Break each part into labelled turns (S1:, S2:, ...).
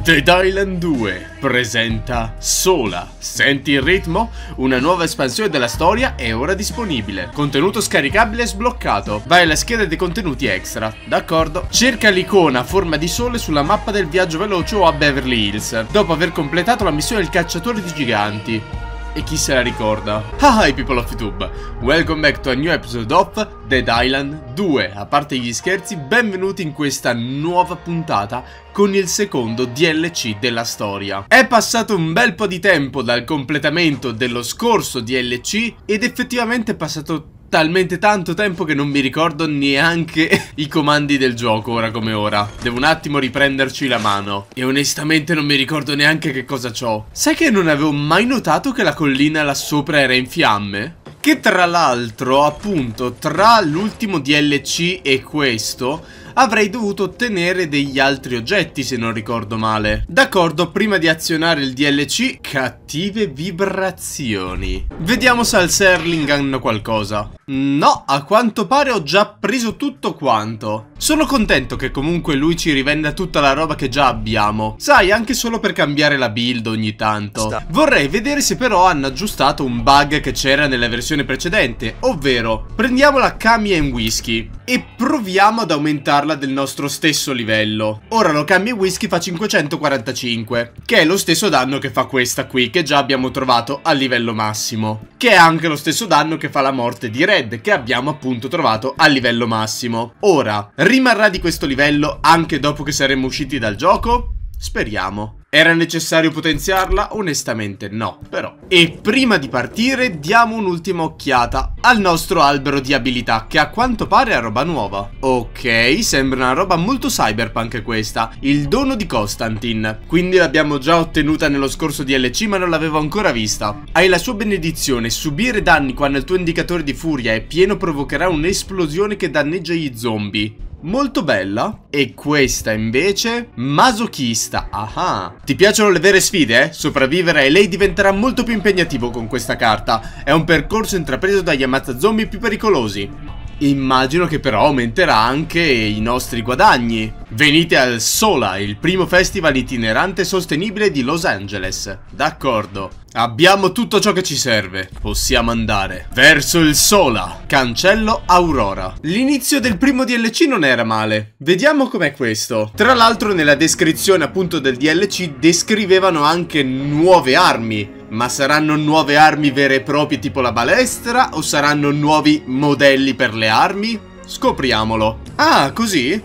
S1: Dead Island 2 presenta Sola. Senti il ritmo? Una nuova espansione della storia è ora disponibile. Contenuto scaricabile e sbloccato. Vai alla scheda dei contenuti extra, d'accordo? Cerca l'icona a forma di sole sulla mappa del viaggio veloce o a Beverly Hills, dopo aver completato la missione del cacciatore di giganti. E chi se la ricorda? Hi people of YouTube, welcome back to a new episode of Dead Island 2. A parte gli scherzi, benvenuti in questa nuova puntata con il secondo DLC della storia. È passato un bel po' di tempo dal completamento dello scorso DLC ed effettivamente è passato talmente tanto tempo che non mi ricordo neanche i comandi del gioco ora come ora. Devo un attimo riprenderci la mano. E onestamente non mi ricordo neanche che cosa c'ho. Sai che non avevo mai notato che la collina là sopra era in fiamme? Che tra l'altro, appunto, tra l'ultimo DLC e questo avrei dovuto ottenere degli altri oggetti, se non ricordo male. D'accordo, prima di azionare il DLC, cattive vibrazioni. Vediamo se al Serling hanno qualcosa. No, a quanto pare ho già preso tutto quanto. Sono contento che comunque lui ci rivenda tutta la roba che già abbiamo. Sai, anche solo per cambiare la build ogni tanto. Vorrei vedere se però hanno aggiustato un bug che c'era nella versione precedente, ovvero prendiamo la Kami and Whisky e proviamo ad aumentarla del nostro stesso livello. Ora lo Kami and Whisky fa 545, che è lo stesso danno che fa questa qui, che già abbiamo trovato a livello massimo, che è anche lo stesso danno che fa la morte di Red, che abbiamo appunto trovato a livello massimo. Ora, rimarrà di questo livello anche dopo che saremo usciti dal gioco? Speriamo. Era necessario potenziarla? Onestamente no, però. E prima di partire diamo un'ultima occhiata al nostro albero di abilità, che a quanto pare è roba nuova. Ok, sembra una roba molto cyberpunk questa. Il dono di Constantine. Quindi l'abbiamo già ottenuta nello scorso DLC, ma non l'avevo ancora vista. Hai la sua benedizione. Subire danni quando il tuo indicatore di furia è pieno provocherà un'esplosione che danneggia gli zombie. Molto bella. E questa invece? Masochista. Ah. Ti piacciono le vere sfide? Sopravvivere ai lei diventerà molto più impegnativo con questa carta. È un percorso intrapreso dagli ammazzazombie più pericolosi. Immagino che però aumenterà anche i nostri guadagni. Venite al Sola, il primo festival itinerante sostenibile di Los Angeles. D'accordo. Abbiamo tutto ciò che ci serve. Possiamo andare verso il Sola. Cancello Aurora. L'inizio del primo DLC non era male. Vediamo com'è questo. Tra l'altro nella descrizione appunto del DLC descrivevano anche nuove armi. Ma saranno nuove armi vere e proprie tipo la balestra o saranno nuovi modelli per le armi? Scopriamolo. Ah, così?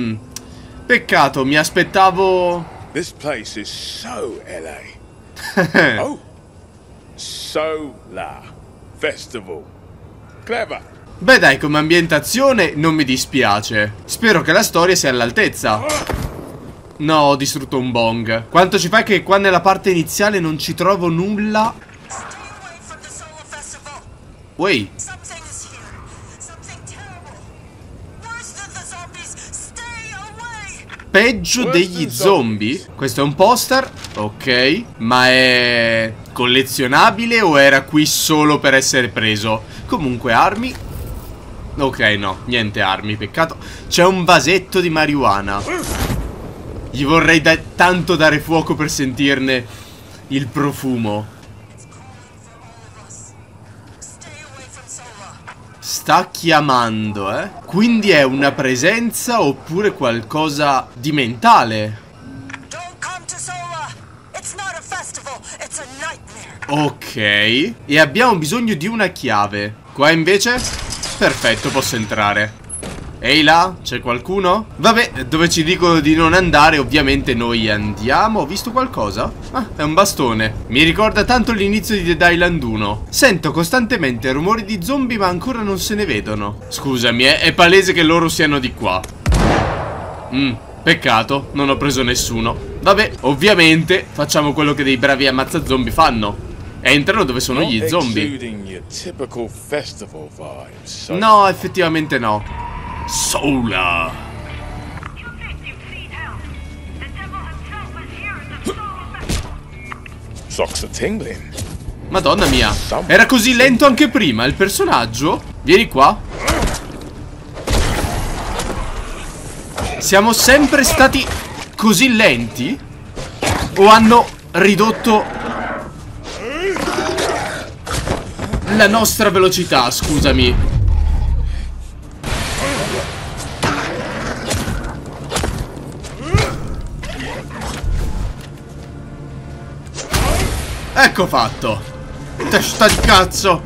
S1: Peccato, mi aspettavo...
S2: This place is so LA. Oh, Sola Festival. Clever.
S1: Beh dai, come ambientazione non mi dispiace. Spero che la storia sia all'altezza. No, ho distrutto un bong. Quanto ci fa che qua nella parte iniziale non ci trovo nulla. Wey. Peggio degli zombie? Questo è un poster. Ok. Ma è collezionabile o era qui solo per essere preso? Comunque armi. Ok, no, niente armi, peccato. C'è un vasetto di marijuana. Gli vorrei tanto dare fuoco per sentirne il profumo. Sta chiamando, eh? Quindi è una presenza oppure qualcosa di mentale? Ok. E abbiamo bisogno di una chiave. Qua invece? Perfetto, posso entrare. Ehi là, c'è qualcuno? Vabbè, dove ci dicono di non andare ovviamente noi andiamo. Ho visto qualcosa? Ah, è un bastone. Mi ricorda tanto l'inizio di Dead Island 1. Sento costantemente rumori di zombie ma ancora non se ne vedono. Scusami, è palese che loro siano di qua. Peccato, non ho preso nessuno. Vabbè, ovviamente facciamo quello che dei bravi ammazzazombie fanno. Entrano dove sono gli zombie. No, effettivamente no. Sola.
S2: Socks are tingling.
S1: Madonna mia. Era così lento anche prima il personaggio? Vieni qua. Siamo sempre stati così lenti? O hanno ridotto la nostra velocità, scusami. Ecco fatto. Testa di cazzo.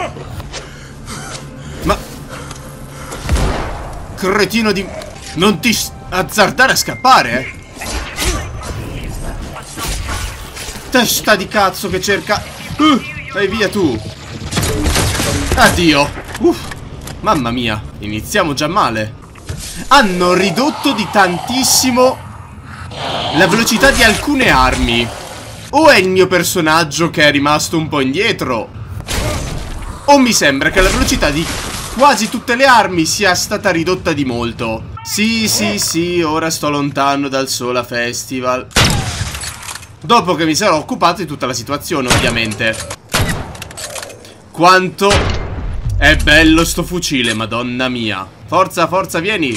S1: Ma cretino di... Non ti azzardare a scappare, eh? Testa di cazzo che cerca... vai via tu. Addio. Mamma mia, iniziamo già male. Hanno ridotto di tantissimo la velocità di alcune armi. O è il mio personaggio che è rimasto un po' indietro, o mi sembra che la velocità di quasi tutte le armi sia stata ridotta di molto. Sì, ora sto lontano dal Sola Festival. Dopo che mi sarò occupato di tutta la situazione, ovviamente. Quanto è bello sto fucile, madonna mia. Forza, forza, vieni.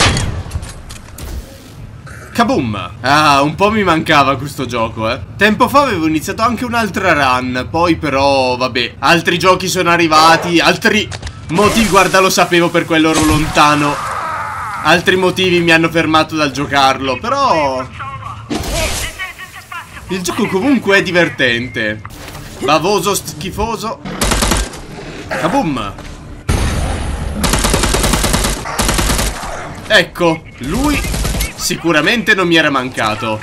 S1: Kaboom! Ah, un po' mi mancava questo gioco, eh. Tempo fa avevo iniziato anche un'altra run. Poi però, vabbè, altri giochi sono arrivati. Altri motivi, guarda, lo sapevo, per quello ero lontano. Altri motivi mi hanno fermato dal giocarlo. Però il gioco comunque è divertente. Bavoso, schifoso. Kaboom! Ecco, lui sicuramente non mi era mancato.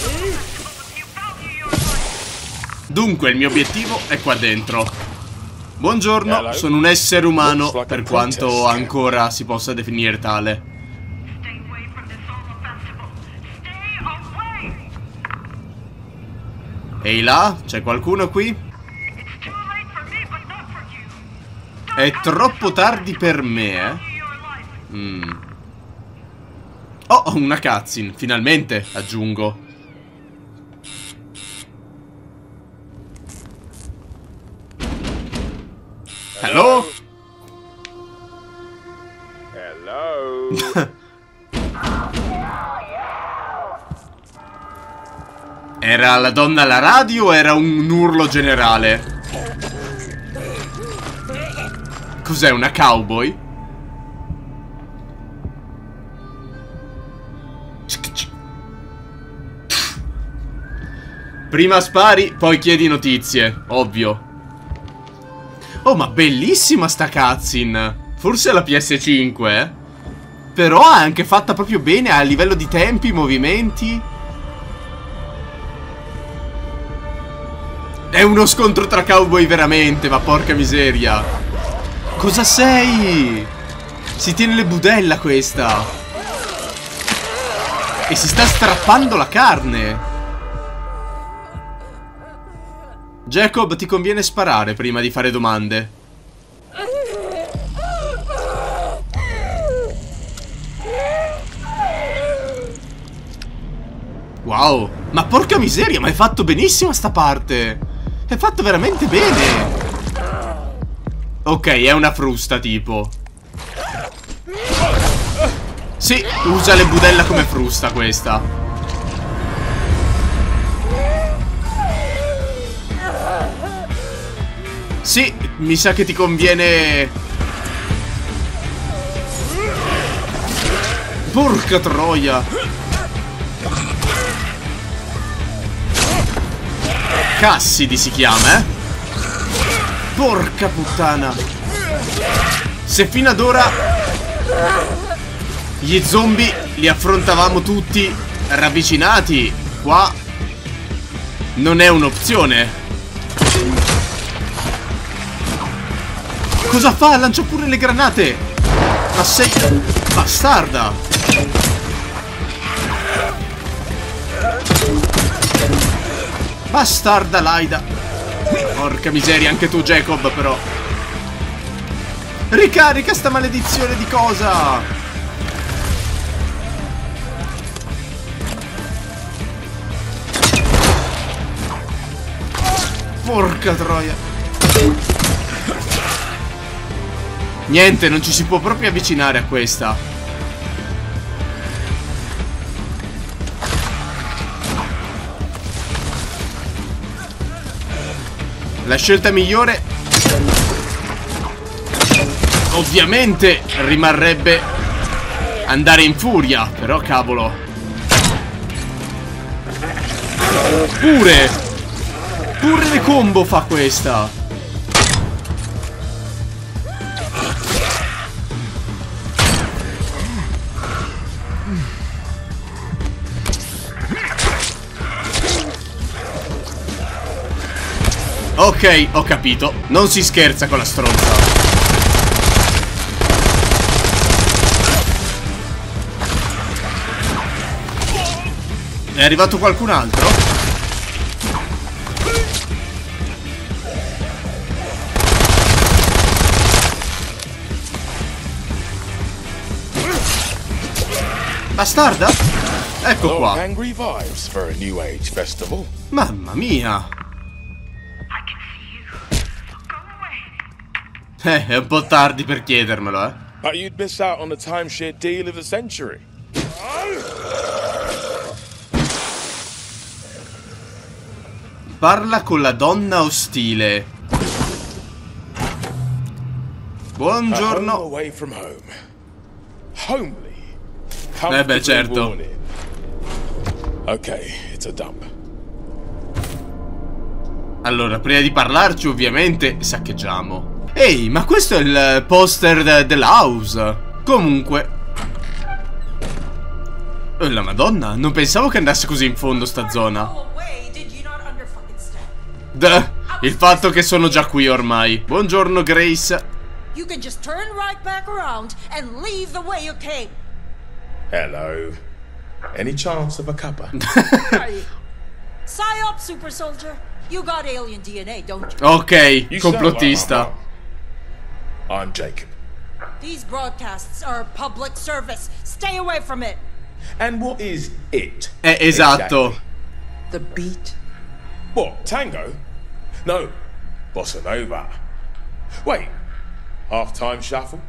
S1: Dunque il mio obiettivo è qua dentro. Buongiorno, sono un essere umano, per quanto ancora si possa definire tale. Ehi là, c'è qualcuno qui? È troppo tardi per me, eh? Oh, una cutscene, finalmente, aggiungo. Hello?
S2: Hello?
S1: Era la donna alla radio o era un urlo generale? Cos'è, una cowboy? Prima spari, poi chiedi notizie, ovvio. Oh, ma bellissima sta cutscene. Forse è la PS5, eh? Però è anche fatta proprio bene a livello di tempi, movimenti. È uno scontro tra cowboy veramente, ma porca miseria. Cosa sei? Si tiene le budella questa. E si sta strappando la carne. Jacob, ti conviene sparare prima di fare domande. Wow, ma porca miseria, ma è fatto benissimo sta parte. È fatto veramente bene. Ok, è una frusta tipo. Sì, usa le budella come frusta questa. Sì, mi sa che ti conviene. Porca troia. Cassidy si chiama, eh? Porca puttana. Se fino ad ora gli zombie li affrontavamo tutti ravvicinati, qua non è un'opzione. Cosa fa? Lancia pure le granate. Ma sei bastarda. Bastarda Laida. Porca miseria, anche tu Jacob però. Ricarica sta maledizione di cosa. Porca troia. Niente, non ci si può proprio avvicinare a questa. La scelta migliore ovviamente rimarrebbe andare in furia. Però cavolo, Pure le combo fa questa. Ok, ho capito. Non si scherza con la stronza. È arrivato qualcun altro? Bastarda? Ecco qua.
S2: Angry vibes for a New Age festival.
S1: Mamma mia. È un po' tardi per chiedermelo, eh.
S2: But you'd miss out on the timeshare deal of the century.
S1: Parla con la donna ostile. Buongiorno.
S2: A home away from home. Homely.
S1: Beh, certo.
S2: Worn in. Okay, it's a dump.
S1: Allora, prima di parlarci, ovviamente, saccheggiamo. Ehi, ma questo è il poster dell'house. Comunque, la Madonna, non pensavo che andasse così in fondo sta zona. Il fatto che sono già qui ormai. Buongiorno, Grace.
S3: You can just turn right back around and leave the way you came.
S2: Hello. Any chance of a cuppa?
S3: Psyop, super soldier. You got alien DNA, don't you?
S1: Ok,
S2: You sound
S1: complottista.
S2: like my mom. I'm Jacob.
S3: These broadcasts are public service. Stay away from it.
S2: And what is it?
S1: Esatto.
S2: Exactly?
S3: The beat.
S2: What, tango? No, bossa nova. Wait, half-time shuffle?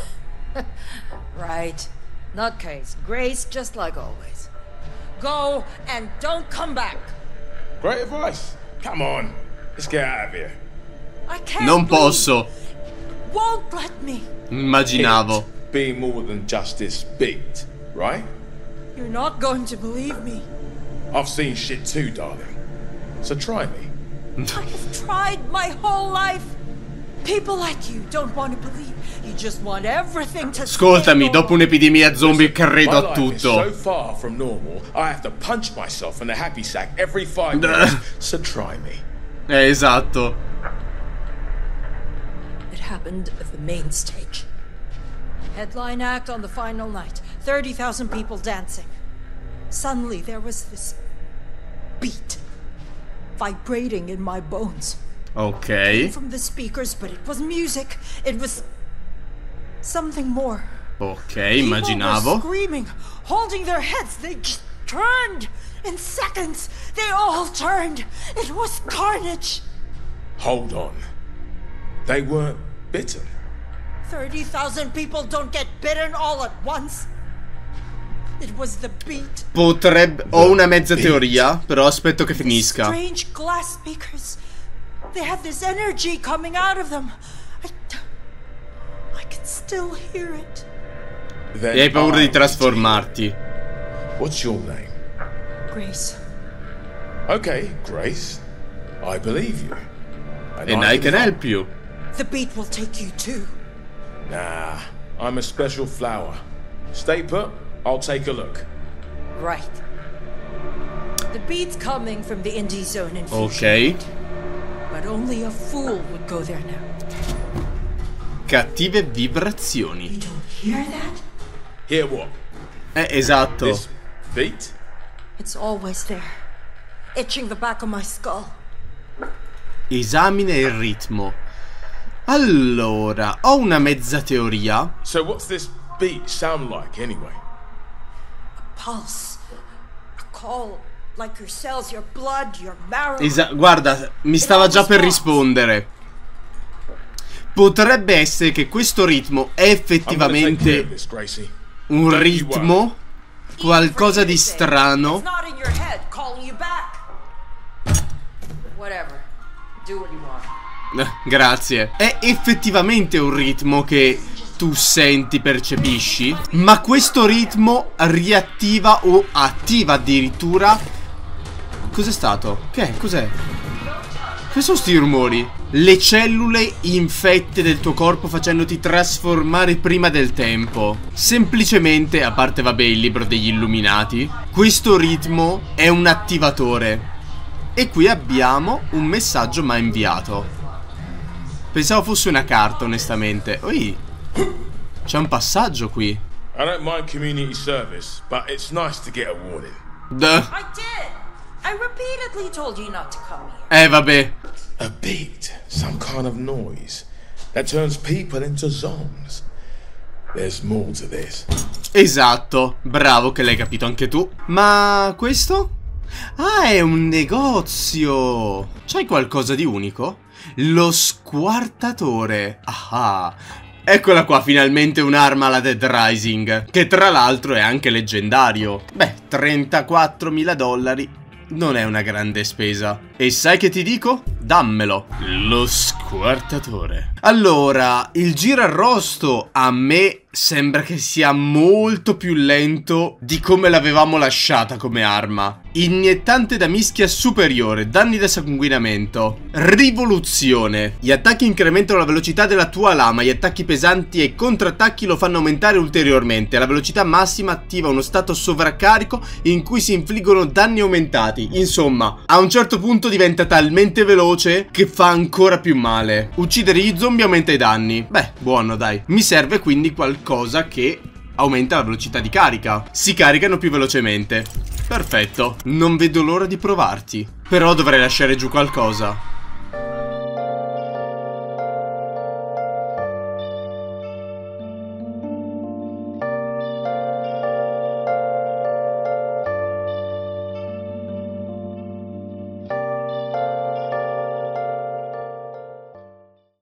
S3: Right. Nutcase. Grace, just like always. Go and don't come back.
S2: Great advice. Come on, let's get out of here.
S3: I can't.
S1: Non
S3: leave.
S1: posso.
S3: Won't let me.
S1: Immaginavo.
S2: It being more than just this beat, right?
S3: You're not going to believe me.
S2: I've seen shit too, darling. So try me.
S3: I have tried my whole life. People like you don't want to believe. You just want everything to
S1: Ascoltami, dopo un'epidemia zombie credo a
S2: My life is
S1: tutto.
S2: so far from normal, I have to punch myself in the happy sack every 5 minutes. So try me.
S1: Esatto.
S3: It happened at the main stage. Headline act on the final night. 30,000 people dancing. Suddenly there was this beat vibrating in my bones.
S1: Ok.
S3: From the speakers, but it was music. It was something more.
S1: Ok,
S3: People
S1: immaginavo.
S3: were screaming, holding their heads. They just turned in seconds. They all turned. It was carnage.
S2: Hold on. They weren't bitten.
S3: 30,000 people don't get bitten all at once. It was the beat.
S1: Potrebbe... Ho una mezza teoria, però aspetto che
S3: These
S1: finisca.
S3: strange glass speakers. They had this energy coming out of them. I can still hear it.
S2: Then
S1: E hai paura di
S2: I-
S1: trasformarti.
S2: What's your name?
S3: Grace.
S2: Okay, Grace. I believe you.
S1: And I can help you.
S3: The beat will take you too.
S2: Nah, I'm a special flower. Stay put, I'll take a look.
S3: Right. The beat's coming from the indie zone in
S1: Ok.
S3: Fusion. But only a fool would go there now.
S1: Cattive vibrazioni.
S3: You don't hear that?
S2: Hear what?
S1: Esatto.
S2: This beat?
S3: It's always there. Itching the back of my skull.
S1: Esamina il ritmo. Allora, ho una mezza teoria.
S2: So what's this beat sound like anyway?
S3: Pulse. A call. Like your cells, your blood, your marrow.
S1: Guarda, mi stava già per rispondere. Potrebbe essere che questo ritmo è
S2: I'm gonna take care of
S1: effettivamente
S2: this, Gracie.
S1: un
S2: Don't you
S1: ritmo, qualcosa di strano.
S3: It's not in your head calling you back. Whatever. Do what you want.
S1: Grazie. È effettivamente un ritmo che tu senti, percepisci, ma questo ritmo riattiva o attiva addirittura. Cos'è stato? Che è? Cos'è? Che sono sti rumori? Le cellule infette del tuo corpo facendoti trasformare prima del tempo. Semplicemente, a parte vabbè il libro degli Illuminati, questo ritmo è un attivatore. E qui abbiamo un messaggio mai inviato. Pensavo fosse una carta, onestamente. Oi, c'è un passaggio qui.
S2: I don't mind community service, but it's nice to get a warning.
S3: I did. I repeatedly told you not to come here.
S1: Vabbè.
S2: A beat, some kind of noise that turns people into zombies. There's more to this.
S1: Esatto, bravo che l'hai capito anche tu. Ma questo? Ah, è un negozio. C'hai qualcosa di unico? Lo squartatore. Ah, eccola qua, finalmente un'arma alla Dead Rising, che tra l'altro è anche leggendario. Beh, $34.000 non è una grande spesa. E sai che ti dico? Dammelo. Lo squartatore. Allora, il girarrosto a me sembra che sia molto più lento di come l'avevamo lasciata come arma. Iniettante da mischia superiore, danni da sanguinamento, rivoluzione. Gli attacchi incrementano la velocità della tua lama, gli attacchi pesanti e contrattacchi lo fanno aumentare ulteriormente. La velocità massima attiva uno stato sovraccarico in cui si infliggono danni aumentati. Insomma, a un certo punto diventa talmente veloce che fa ancora più male. Uccidere gli zombie aumenta i danni. Beh, buono dai. Mi serve quindi qualcosa che aumenta la velocità di carica. Si caricano più velocemente. Perfetto. Non vedo l'ora di provarti. Però dovrei lasciare giù qualcosa.